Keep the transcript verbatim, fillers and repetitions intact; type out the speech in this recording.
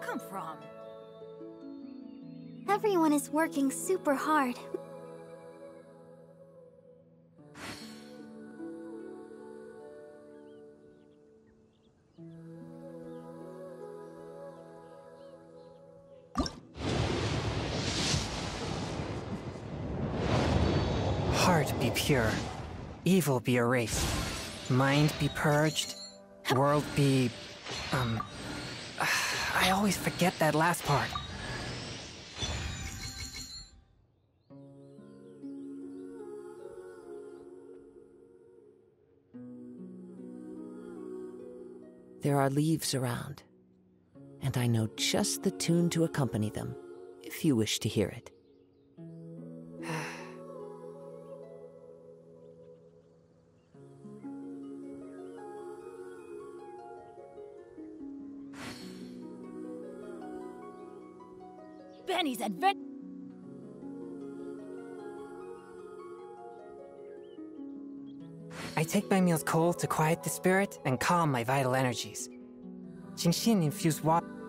come from? Everyone is working super hard. Heart be pure, evil be erased, mind be purged, world be... um... I always forget that last part. There are leaves around, and I know just the tune to accompany them, if you wish to hear it. Benny's advent. I take my meals cold to quiet the spirit and calm my vital energies. Genshin infused water.